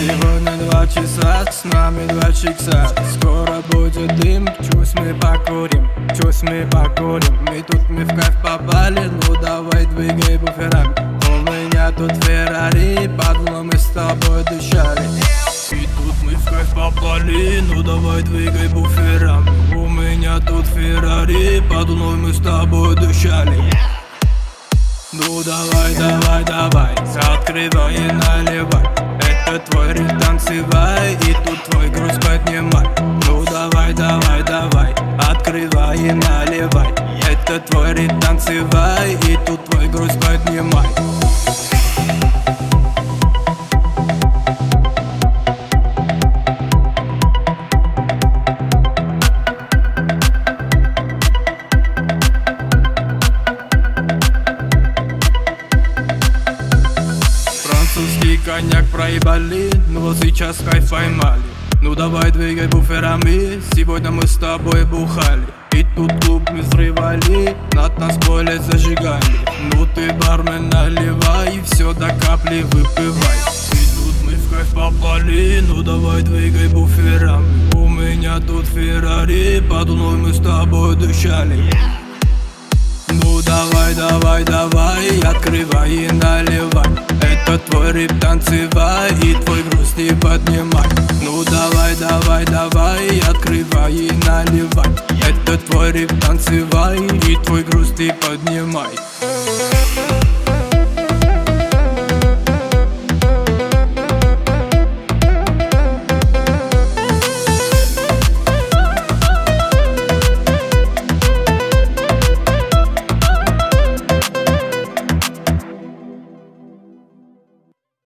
Сегодня 2 часа, с нами 2 часа. Скоро будет дым, чусь мы покурим, чусь мы покурим. Мы в кайф попали, ну давай двигай буферами. У меня тут Феррари, падло мы с тобой дышали. И тут мы в кайф попали, ну давай двигай буферами. У меня тут Феррари, падло мы с тобой дышали. Ну давай, давай, давай, открывай и наливай. Это твой ритм, танцевай, и тут твой груз поднимай. Ну давай, давай, давай, открывай и наливай. Это твой ритм, танцевай, и тут твой груз поднимай. Французский коньяк проебали, ну вот сейчас кайф поймали. Ну давай двигай буферами, сегодня мы с тобой бухали. И тут клуб мы взрывали, над нас поле зажигали. Ну ты, бармен, наливай, все до капли выпивай. И тут мы в кайф попали, ну давай двигай буферами. У меня тут Феррари, под луной мы с тобой дышали. Ну давай, давай, давай, открывай и наливай. Это твой рип, танцевай, и твой груз не поднимай. Ну давай, давай, давай, открывай и наливай. Это твой рип, танцевай, и твой груз не поднимай.